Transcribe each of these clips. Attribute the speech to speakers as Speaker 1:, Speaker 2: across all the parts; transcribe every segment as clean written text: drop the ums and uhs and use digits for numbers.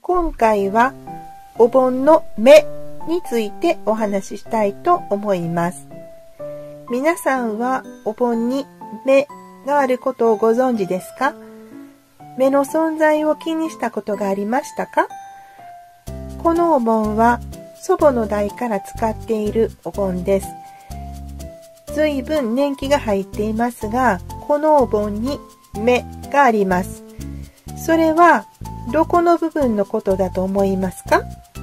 Speaker 1: 今回はお盆の目についてお話ししたいと思います。皆さんはお盆に目があることをご存知ですか？目の存在を気にしたことがありましたか？このお盆は祖母の代から使っているお盆です。随分年季が入っていますが、このお盆に目があります。それはどこの部分のことだと思いますか？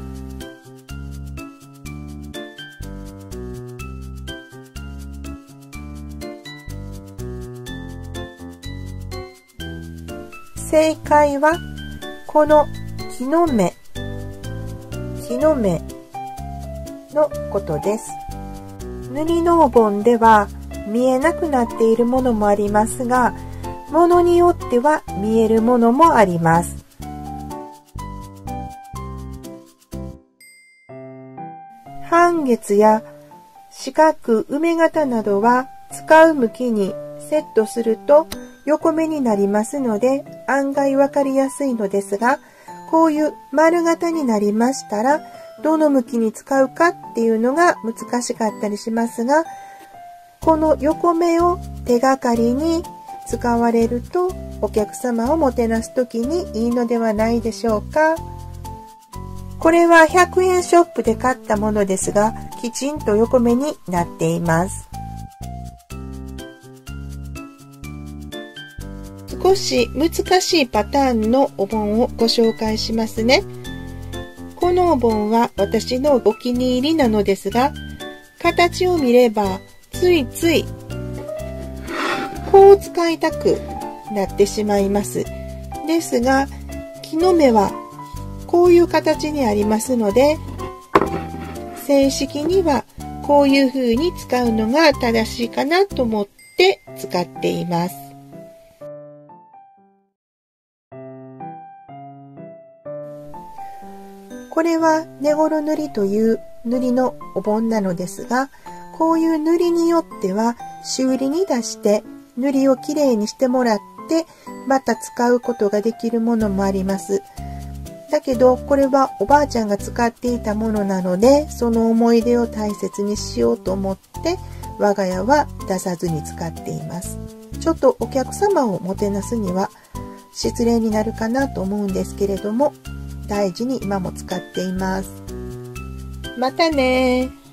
Speaker 1: 正解はこの木の芽のことです。塗りのお盆では見えなくなっているものもありますが、ものによっては見えるものもあります。半月や四角、梅形などは使う向きにセットすると横目になりますので案外わかりやすいのですが、こういう丸型になりましたらどの向きに使うかっていうのが難しかったりしますが、この横目を手がかりに使われるとお客様をもてなすときにいいのではないでしょうか。これは100円ショップで買ったものですが、きちんと横目になっています。少し難しいパターンのお盆をご紹介しますね。このお盆は私のお気に入りなのですが、形を見ればついついこう使いたくなってしまいます。ですが、木の芽はこういう形にありますので、正式にはこういう風に使うのが正しいかなと思って使っています。これは根頃塗りという塗りのお盆なのですが、こういう塗りによっては修理に出して塗りをきれいにしてもらってまた使うことができるものもあります。だけどこれはおばあちゃんが使っていたものなので、その思い出を大切にしようと思って我が家は出さずに使っています。ちょっとお客様をもてなすには失礼になるかなと思うんですけれども、大事に今も使っています。またね。